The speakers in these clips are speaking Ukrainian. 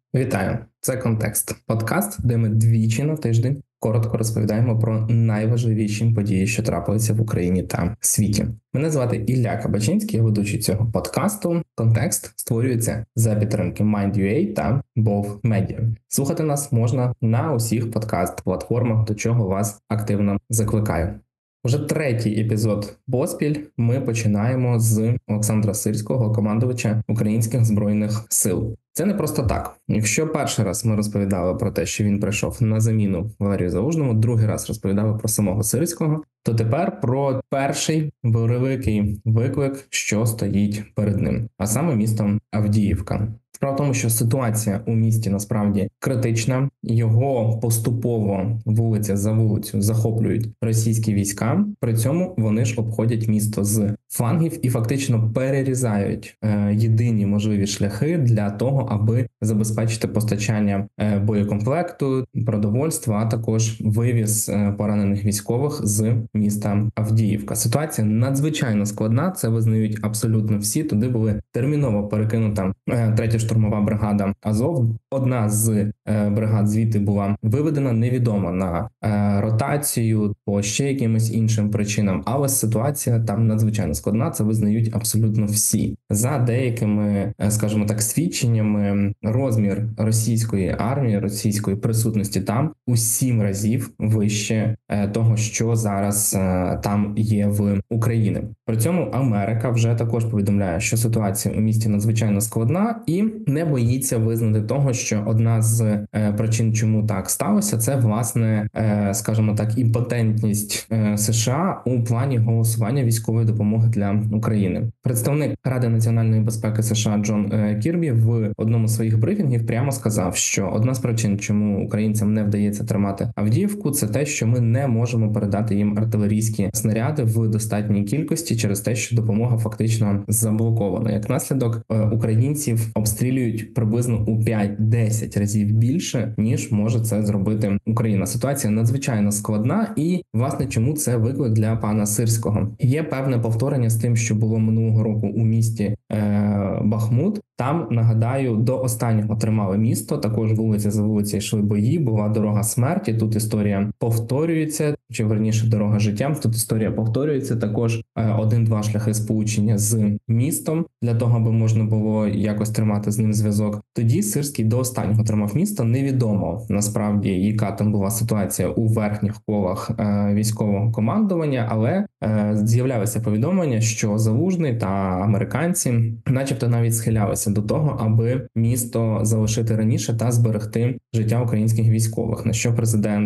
Вітаю! Це «Контекст» – подкаст, де ми двічі на тиждень коротко розповідаємо про найважливіші події, що трапилися в Україні та світі. Мене звати Ілля Кабачинський, я ведучий цього подкасту. «Контекст» створюється за підтримки Mind.ua та BOF Media. Слухати нас можна на усіх подкаст-платформах, до чого вас активно закликаю. Уже третій епізод поспіль ми починаємо з Олександра Сирського, командувача Українських Збройних Сил. Це не просто так. Якщо перший раз ми розповідали про те, що він прийшов на заміну Валерію Залужному, другий раз розповідали про самого Сирського, то тепер про перший великий виклик, що стоїть перед ним, а саме місто Авдіївка. Справа в тому, що ситуація у місті насправді критична, його поступово вулиця за вулицю захоплюють російські війська, при цьому вони ж обходять місто з флангів і фактично перерізають єдині можливі шляхи для того, аби забезпечити постачання боєкомплекту, продовольства, а також вивіз поранених військових з міста Авдіївка. Ситуація надзвичайно складна, це визнають абсолютно всі. Туди були терміново перекинута 3-я штурмова бригада Азов. Одна з бригад звідти була виведена, невідомо на ротацію по ще якимось іншим причинам, але ситуація там надзвичайно складна, це визнають абсолютно всі. За деякими, скажімо так, свідченнями, розмір російської армії, російської присутності там у 7 разів вище того, що зараз там є в Україні. При цьому Америка вже також повідомляє, що ситуація у місті надзвичайно складна і не боїться визнати того, що одна з причин, чому так сталося, це, власне, скажімо так, імпотентність США у плані голосування військової допомоги для України. Представник Ради національної безпеки США Джон Кірбі в одному з своїх брифінгів прямо сказав, що одна з причин, чому українцям не вдається тримати Авдіївку, це те, що ми не можемо передати їм артилерійські снаряди в достатній кількості через те, що допомога фактично заблокована. Як наслідок, українців обстрілюють приблизно у 5-10 разів більше, ніж може це зробити Україна. Ситуація надзвичайно складна і, власне, чому це виклик для пана Сирського? Є певне повторення з тим, що було минулого року у місті Бахмут. Там, нагадаю, до останнього тримали місто, також вулиця за вулицею йшли бої, була дорога смерті, тут історія повторюється, чи верніше дорога життя, тут історія повторюється, також 1-2 шляхи сполучення з містом, для того, аби можна було якось тримати з ним зв'язок. Тоді Сирський до останнього тримав місто, невідомо насправді, яка там була ситуація у верхніх колах військового командування, але з'являлися повідомлення, що Залужний та американці начебто навіть схилялися до того, аби місто залишити раніше та зберегти життя українських військових. На що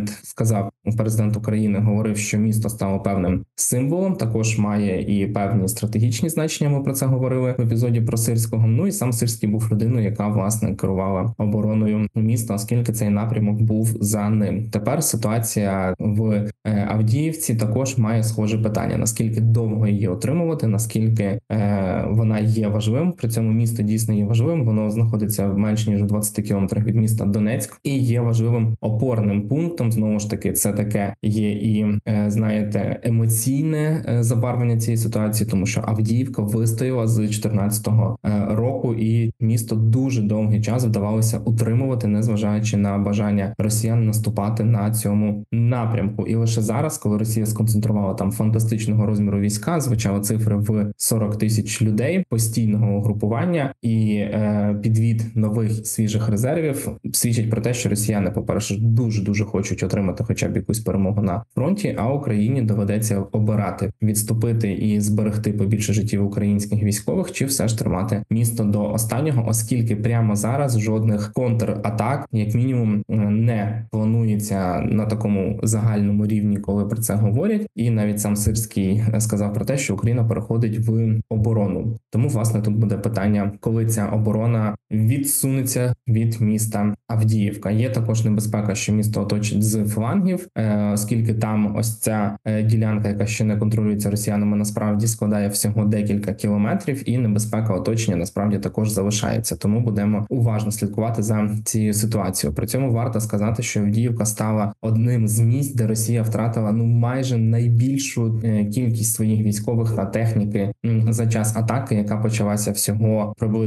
президент України говорив, що місто стало певним символом, також має і певні стратегічні значення, ми про це говорили в епізоді про Сирського. Ну і сам Сирський був людиною, яка, власне, керувала обороною міста, оскільки цей напрямок був за ним. Тепер ситуація в Авдіївці також має схоже питання, наскільки довго її отримувати, наскільки вона є важливим. При цьому місто дійсно є важливим, воно знаходиться менш ніж у 20 кілометрах від міста Донецьк і є важливим опорним пунктом. Знову ж таки, це таке є і, знаєте, емоційне забарвлення цієї ситуації, тому що Авдіївка вистояла з 14-го року і місто дуже довгий час вдавалося утримувати, незважаючи на бажання росіян наступати на цьому напрямку. І лише зараз, коли Росія сконцентрувала там фантастичного розміру війська, звучали цифри в 40 тисяч людей постійного угрупування і підвід нових свіжих резервів свідчить про те, що росіяни, по-перше, дуже хочуть отримати хоча б якусь перемогу на фронті, а Україні доведеться обирати, відступити і зберегти побільше життів українських військових, чи все ж тримати місто до останнього, оскільки прямо зараз жодних контратак, як мінімум, не планується на такому загальному рівні, коли про це говорять. І навіть сам Сирський сказав про те, що Україна переходить в оборону. Тому, власне, тут буде питання, коли ця оборона відсунеться від міста Авдіївка. Є також небезпека, що місто оточить з флангів, оскільки там ось ця ділянка, яка ще не контролюється росіянами, насправді складає всього декілька кілометрів, і небезпека оточення насправді також залишається. Тому будемо уважно слідкувати за цією ситуацією. При цьому варто сказати, що Авдіївка стала одним з місць, де Росія втратила майже найбільшу кількість своїх військових та техніки за час атаки, яка почалася всього приблизно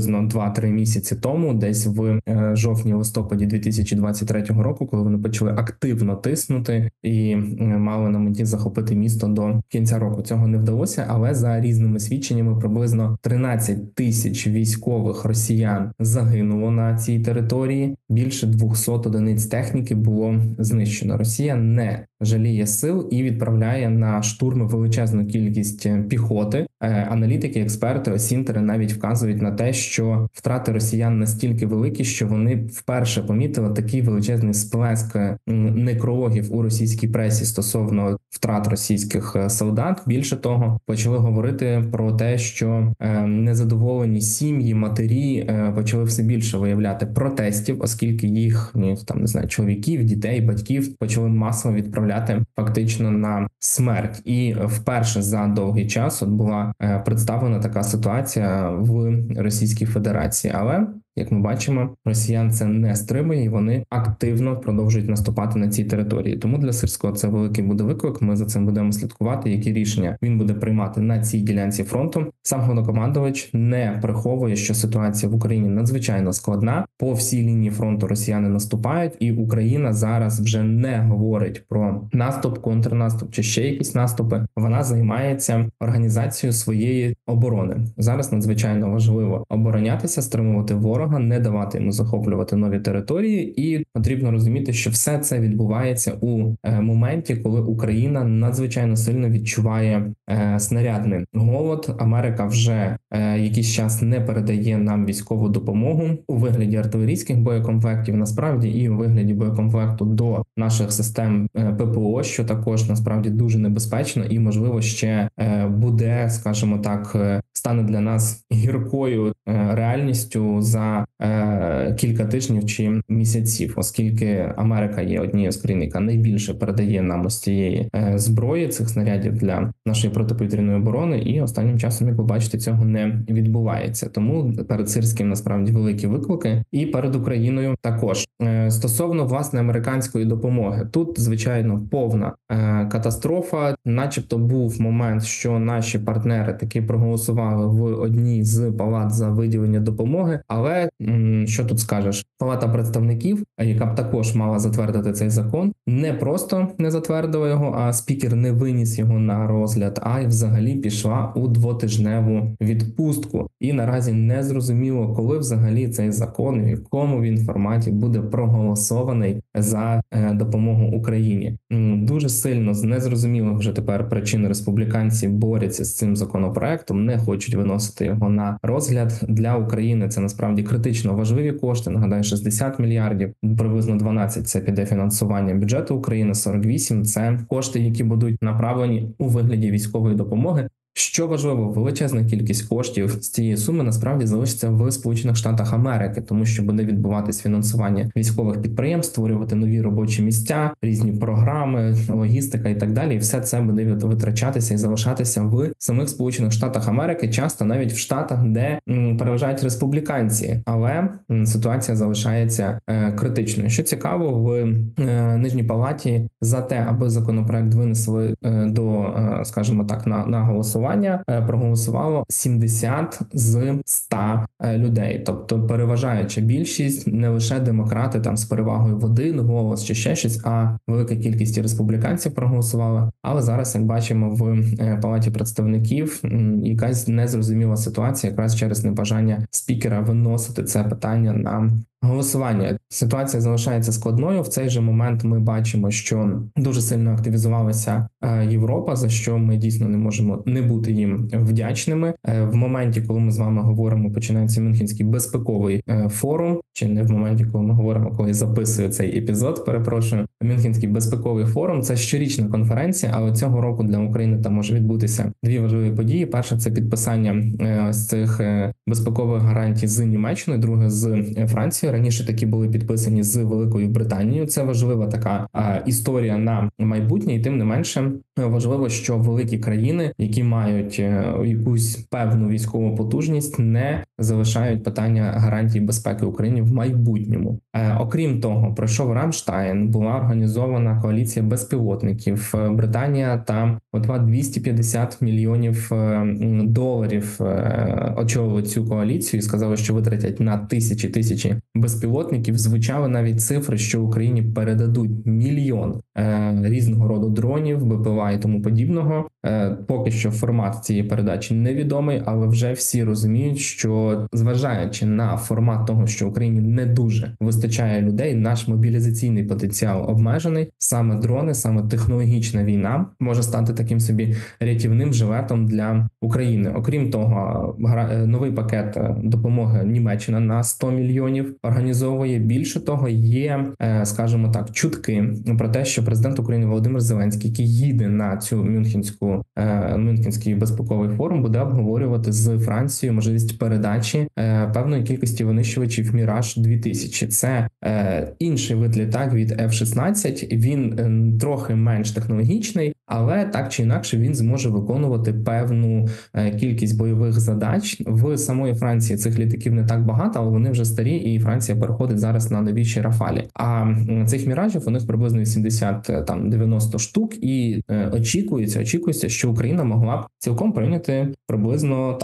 приблизно 2-3 місяці тому, десь в жовтні-листопаді 2023 року, коли вони почали активно тиснути і мали на меті захопити місто до кінця року. Цього не вдалося, але за різними свідченнями приблизно 13 тисяч військових росіян загинуло на цій території. Більше 200 одиниць техніки було знищено. Росія не жаліє сил і відправляє на штурми величезну кількість піхоти. Аналітики, експерти, осінтери навіть вказують на те, що втрати росіян настільки великі, що вони вперше помітили такий величезний сплеск некрологів у російській пресі стосовно втрат російських солдат. Більше того, почали говорити про те, що незадоволені сім'ї, матері почали все більше виявляти протестів, оскільки їх там не знаю, чоловіків, дітей, батьків почали масово відправляти фактично на смерть. І вперше за довгий час от була представлена така ситуація в Російській Федерації. Але як ми бачимо, росіян це не стримує, і вони активно продовжують наступати на цій території. Тому для Сирського це великий буде виклик. Ми за цим будемо слідкувати, які рішення він буде приймати на цій ділянці фронту. Сам головнокомандувач не приховує, що ситуація в Україні надзвичайно складна. По всій лінії фронту росіяни наступають, і Україна зараз вже не говорить про наступ, контрнаступ чи ще якісь наступи. Вона займається організацією своєї оборони. Зараз надзвичайно важливо оборонятися, стримувати ворога, не давати йому захоплювати нові території, і потрібно розуміти, що все це відбувається у моменті, коли Україна надзвичайно сильно відчуває снарядний голод. Америка вже якийсь час не передає нам військову допомогу у вигляді артилерійських боєкомплектів, насправді, і у вигляді боєкомплекту до наших систем ППО, що також насправді дуже небезпечно і, можливо, ще буде, скажімо так, стане для нас гіркою реальністю за кілька тижнів чи місяців, оскільки Америка є однією з країн, яка найбільше передає нам ось цієї зброї, цих снарядів для нашої протиповітряної оборони, і останнім часом, як ви бачите, цього не відбувається. Тому перед Сирським насправді великі виклики, і перед Україною також. Стосовно, власне, американської допомоги, тут, звичайно, повна катастрофа. Начебто був момент, що наші партнери таки проголосували в одній з палат за виділення допомоги, але що тут скажеш? Палата представників, яка б також мала затвердити цей закон, не просто не затвердила його, а спікер не виніс його на розгляд, а й взагалі пішла у двотижневу відпустку. І наразі не зрозуміло, коли взагалі цей закон, в якому він форматі буде проголосований за допомогу Україні. Дуже сильно з незрозумілих вже тепер причин республіканці борються з цим законопроектом, не хочуть виносити його на розгляд. Для України це насправді критично важливі кошти. Нагадаю, 60 мільярдів, приблизно 12 – це піде фінансування бюджету України, 48 – це кошти, які будуть направлені у вигляді військової допомоги. Що важливо, величезна кількість коштів з цієї суми насправді залишиться в Сполучених Штатах Америки, тому що буде відбуватись фінансування військових підприємств, створювати нові робочі місця, різні програми, логістика і так далі. І все це буде витрачатися і залишатися в самих Сполучених Штатах Америки, часто навіть в штатах, де переважають республіканці. Але ситуація залишається критичною. Що цікаво, в Нижній палаті за те, аби законопроект винесли до, скажімо так, на голосування, проголосувало 70 з 100 людей. Тобто переважаюча більшість, не лише демократи там з перевагою в один голос чи ще щось, а велика кількість республіканців проголосувала. Але зараз, як бачимо, в Палаті представників якась незрозуміла ситуація якраз через небажання спікера виносити це питання на голосування. Ситуація залишається складною. В цей же момент ми бачимо, що дуже сильно активізувалася Європа, за що ми дійсно не можемо не бути їм вдячними. В моменті, коли ми з вами говоримо, починається Мюнхенський безпековий форум, чи не в моменті, коли ми говоримо, коли записую цей епізод, перепрошую, Мюнхенський безпековий форум – це щорічна конференція, але цього року для України там може відбутися дві важливі події. Перша – це підписання з цих безпекових гарантій з Німеччиною, друге – з Францією. Раніше такі були підписані з Великою Британією. Це важлива така історія на майбутнє, і тим не менше важливо, що великі країни, які мають якусь певну військову потужність, не залишають питання гарантій безпеки Україні в майбутньому. Окрім того, пройшов Рамштайн, була організована коаліція безпілотників. Британія там отва 250 мільйонів доларів очолили цю коаліцію і сказали, що витратять на тисячі безпілотників. Звучали навіть цифри, що Україні передадуть мільйон різного роду дронів, БПЛА і тому подібного. Поки що формат цієї передачі невідомий, але вже всі розуміють, що зважаючи на формат того, що Україні не дуже вистачає людей, наш мобілізаційний потенціал обмежений. Саме дрони, саме технологічна війна може стати таким собі рятівним жилетом для України. Окрім того, новий пакет допомоги Німеччина на 100 мільйонів організовує. Більше того, є, скажімо так, чутки про те, що президент України Володимир Зеленський, який їде на цю Мюнхенський безпековий форум, буде обговорювати з Францією можливість передачі певної кількості винищувачів Міраж 2000. Це інший вид літак від F-16. Він трохи менш технологічний, але так чи інакше він зможе виконувати певну кількість бойових задач. В самої Франції цих літаків не так багато, але вони вже старі, і Франція переходить зараз на новіші Рафалі. А цих Міражів у них приблизно 80-90 штук, і очікується, що Україна могла б цілком прийняти приблизно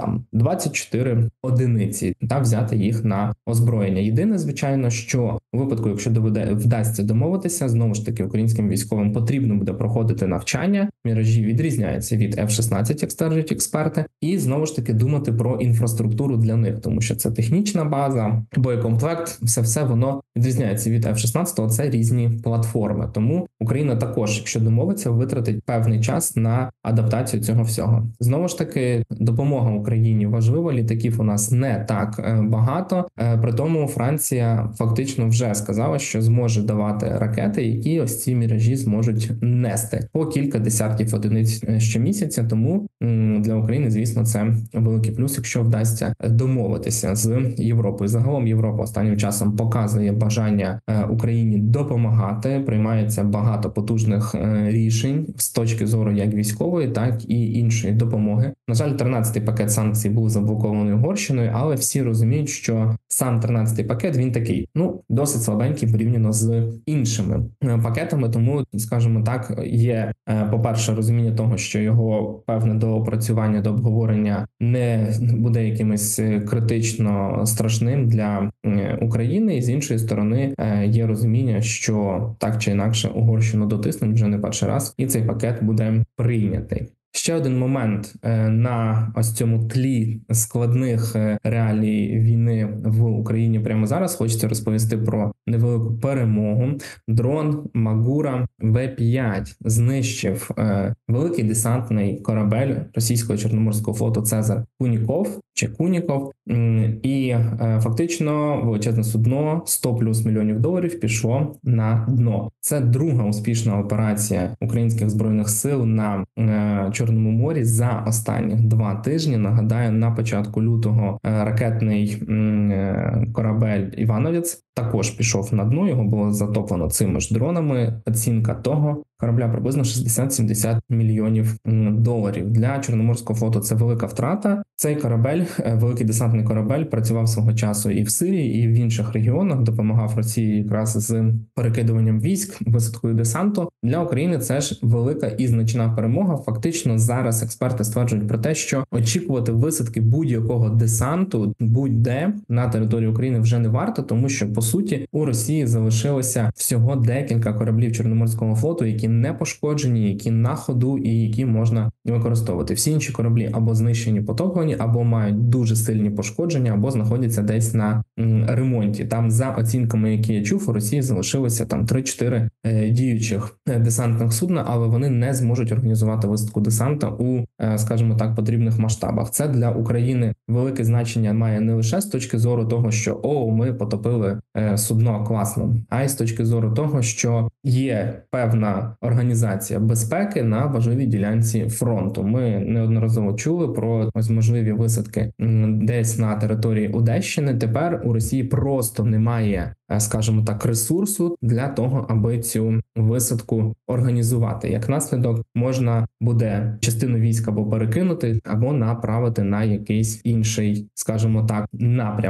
24 одиниці та взяти їх на озброєння. Єдине, звичайно, що у випадку, якщо вдасться домовитися, знову ж таки українським військовим потрібно буде проходити навчання. Міражі відрізняються від F-16, як стверджують експерти, і знову ж таки думати про інфраструктуру для них, тому що це технічна база, боєкомплект, все воно відрізняється від F-16, це різні платформи. Тому Україна також, якщо домовиться, витратить певний час на адаптацію цього всього. Знову ж таки, допомога Україні важлива, літаків у нас не так багато, при тому Франція фактично вже сказала, що зможе давати ракети, які ось ці Міражі зможуть нести по кілька десятків одиниць щомісяця, тому для України, звісно, це великий плюс, якщо вдасться домовитися з Європою. Загалом Європа останнім часом показує бажання Україні допомагати, приймається багато потужних рішень з точки зору як військової, так і іншої допомоги. На жаль, 13-й пакет санкцій був заблокований Угорщиною, але всі розуміють, що сам 13-й пакет, він такий, досить слабенький порівняно з іншими пакетами, тому, скажімо так, є, по-перше, розуміння того, що його певне доопрацювання, до обговорення не буде якимось критично страшним для України, і з іншої сторони є розуміння, що так чи інакше Угорщину дотиснуть вже не перший раз, і цей пакет буде прийнятий. Ще один момент на ось цьому тлі складних реалій війни в Україні прямо зараз. Хочеться розповісти про невелику перемогу. Дрон Магура В-5 знищив великий десантний корабель російського Чорноморського флоту Цезар Куніков. І фактично величезне судно 100 плюс мільйонів доларів пішло на дно. Це друга успішна операція українських збройних сил на Чорному морі за останні 2 тижні. Нагадаю, на початку лютого ракетний корабель Івановець також пішов на дно, його було затоплено цими ж дронами. Оцінка того корабля приблизно 60-70 мільйонів доларів. Для Чорноморського флоту це велика втрата. Цей корабель, великий десантний корабель, працював свого часу і в Сирії, і в інших регіонах, допомагав Росії якраз з перекидуванням військ, висадкою десанту. Для України це ж велика і значна перемога. Фактично зараз експерти стверджують про те, що очікувати висадки будь-якого десанту будь-де на території України вже не варто, тому що, по суті, у Росії залишилося всього декілька кораблів Чорноморського флоту, які не пошкоджені, які на ходу і які можна використовувати. Всі інші кораблі або знищені, потоплені, або мають дуже сильні пошкодження, або знаходяться десь на ремонті. Там, за оцінками, які я чув, у Росії залишилося 3-4 діючих десантних судна, але вони не зможуть організувати висадку десанта у, скажімо так, потрібних масштабах. Це для України велике значення має не лише з точки зору того, що ми потопили судно класно, а й з точки зору того, що є певна організація безпеки на важливій ділянці фронту. Ми неодноразово чули про ось можливі висадки десь на території Одещини. Тепер у Росії просто немає, скажімо так, ресурсу для того, аби цю висадку організувати. Як наслідок, можна буде частину військ або перекинути, або направити на якийсь інший, скажімо так, напрям.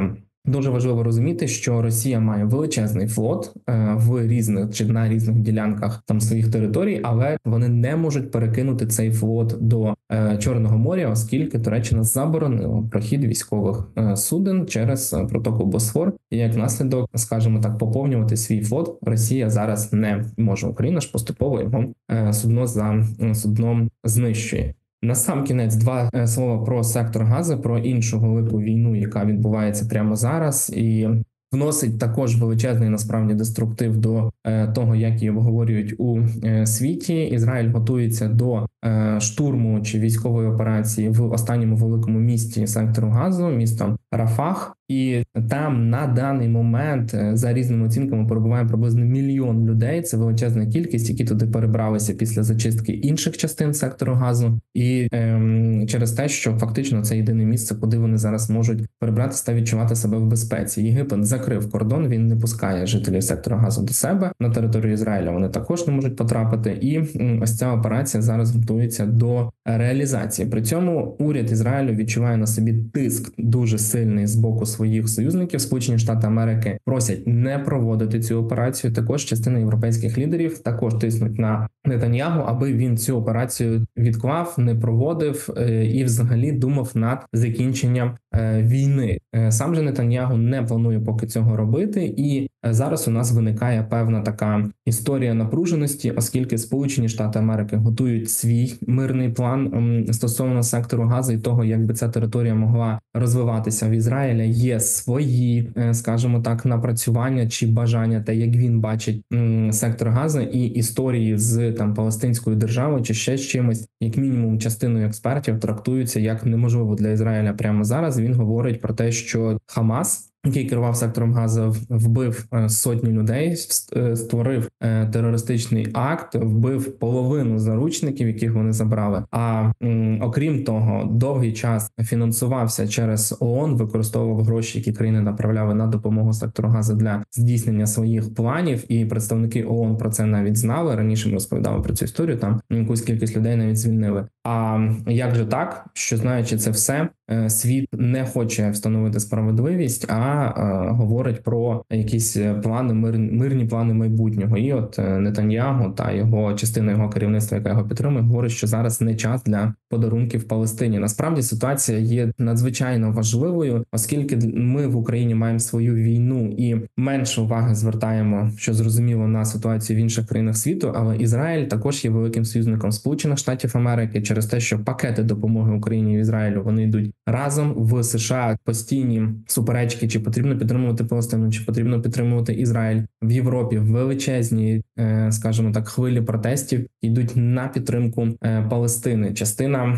Дуже важливо розуміти, що Росія має величезний флот в різних чи на різних ділянках там своїх територій, але вони не можуть перекинути цей флот до Чорного моря, оскільки Туреччина заборонила прохід військових суден через протоку Босфор. І як наслідок, скажімо так, поповнювати свій флот Росія зараз не може. Україна ж поступово його судно за судном знищує. Насамкінець два слова про сектор Гази, про іншу велику війну, яка відбувається прямо зараз, і вносить також величезний насправді деструктив до того, як її обговорюють у світі. Ізраїль готується до штурму чи військової операції в останньому великому місті сектору Газу, місто Рафах. І там на даний момент за різними оцінками перебуває приблизно 1 мільйон людей. Це величезна кількість, які туди перебралися після зачистки інших частин сектору Газу. І через те, що фактично це єдине місце, куди вони зараз можуть перебратися та відчувати себе в безпеці. Єгипет закрив кордон, він не пускає жителів сектору Газу до себе. На територію Ізраїля вони також не можуть потрапити. І ось ця операція зараз готується до реалізації. При цьому уряд Ізраїлю відчуває на собі тиск дуже сильний з боку своїх союзників. Сполучені Штати Америки просять не проводити цю операцію. Також частина європейських лідерів також тиснуть на Нетаньягу, аби він цю операцію відклав, не проводив і взагалі думав над закінченням війни. Сам же Нетаньягу не планує поки цього робити, і зараз у нас виникає певна така історія напруженості, оскільки Сполучені Штати Америки готують свій мирний план стосовно сектору Газу і того, як би ця територія могла розвиватися. В Ізраїля є свої, скажімо так, напрацювання чи бажання, те, як він бачить сектор Газу і історії з там палестинською державою чи ще з чимось, як мінімум частиною експертів трактуються як неможливо для Ізраїля прямо зараз. Він говорить про те, що Хамас, який керував сектором Газу, вбив сотні людей, створив терористичний акт, вбив половину заручників, яких вони забрали. А окрім того, довгий час фінансувався через ООН, використовував гроші, які країни направляли на допомогу сектору Газу для здійснення своїх планів. І представники ООН про це навіть знали. Раніше ми розповідали про цю історію. Там якусь кількість людей навіть звільнили. А як же так, що знаючи це все, світ не хоче встановити справедливість, а говорить про якісь плани, мирні плани майбутнього. І от Нетаньягу та його частина його керівництва, яка його підтримує, говорить, що зараз не час для подарунків Палестині. Насправді ситуація є надзвичайно важливою, оскільки ми в Україні маємо свою війну і менше уваги звертаємо, що зрозуміло, на ситуацію в інших країнах світу, але Ізраїль також є великим союзником Сполучених Штатів Америки через те, що пакети допомоги Україні і Ізраїлю, вони йдуть разом. В США постійні суперечки, чи потрібно підтримувати Палестину, чи потрібно підтримувати Ізраїль. В Європі величезні, скажімо так, хвилі протестів йдуть на підтримку Палестини. Частина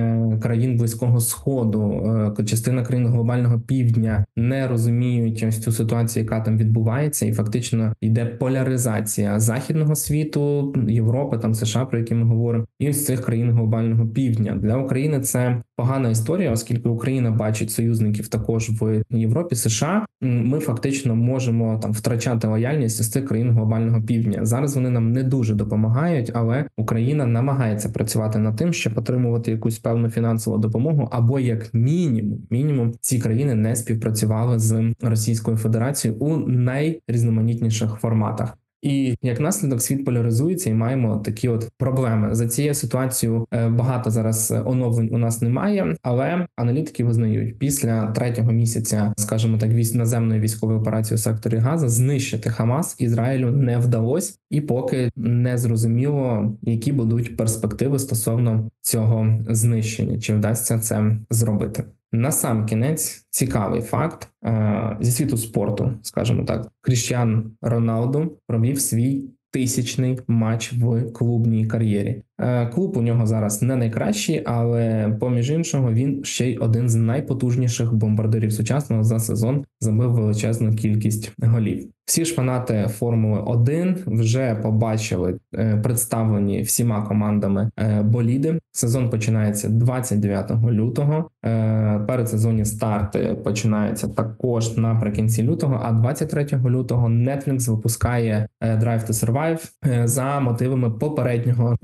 країн Близького Сходу, частина країн глобального півдня не розуміють ось цю ситуацію, яка там відбувається, і фактично йде поляризація західного світу, Європи, там США, про які ми говоримо, і ось цих країн глобального півдня. Для України це погана історія, оскільки Україна бачить союзників також в Європі, США. Ми фактично можемо там втрачати лояльність з цих країн глобального півдня. Зараз вони нам не дуже допомагають, але Україна намагається працювати над тим, щоб отримувати якусь певну фінансову допомогу, або як мінімум ці країни не співпрацювали з Російською Федерацією у найрізноманітніших форматах. І як наслідок світ поляризується, і маємо такі от проблеми. За цією ситуацією багато зараз оновлень у нас немає, але аналітики визнають, після 3-го місяця, скажімо так, наземної військової операції у секторі Газа знищити Хамас Ізраїлю не вдалось, і поки не зрозуміло, які будуть перспективи стосовно цього знищення, чи вдасться це зробити. Насамкінець цікавий факт зі світу спорту, скажімо так. Кріштіану Роналду провів свій 1000-й матч в клубній кар'єрі. Клуб у нього зараз не найкращий, але поміж іншого він ще й один з найпотужніших бомбардирів сучасного за сезон, забив величезну кількість голів. Всі ж фанати Формули 1 вже побачили представлені всіма командами боліди. Сезон починається 29 лютого. Передсезонні старти починаються також наприкінці лютого, а 23 лютого Netflix випускає Drive to Survive за мотивами попереднього сезону.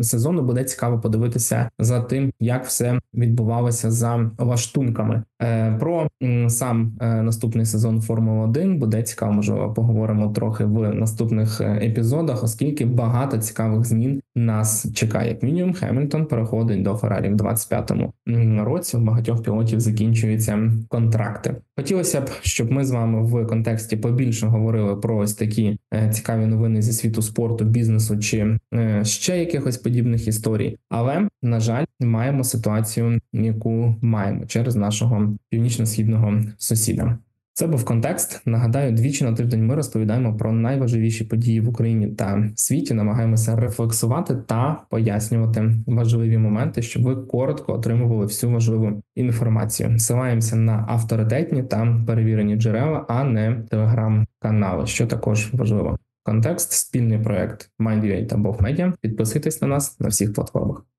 буде цікаво подивитися за тим, як все відбувалося за лаштунками. Про сам наступний сезон Формули 1 буде цікаво, можливо, поговоримо трохи в наступних епізодах, оскільки багато цікавих змін нас чекає. Як мінімум, Хемільтон переходить до Феррарі в 25-му році. У багатьох пілотів закінчуються контракти. Хотілося б, щоб ми з вами в контексті побільше говорили про ось такі цікаві новини зі світу спорту, бізнесу чи ще якихось подібних історій. Але, на жаль, маємо ситуацію, яку маємо через нашого північно-східного сусіда. Це був контекст. Нагадаю, двічі на тиждень ми розповідаємо про найважливіші події в Україні та світі, намагаємося рефлексувати та пояснювати важливі моменти, щоб ви коротко отримували всю важливу інформацію. Ссилаємося на авторитетні та перевірені джерела, а не телеграм-канали, що також важливо. Контекст – спільний проект Mind.ua та Both Media. Підписуйтесь на нас на всіх платформах.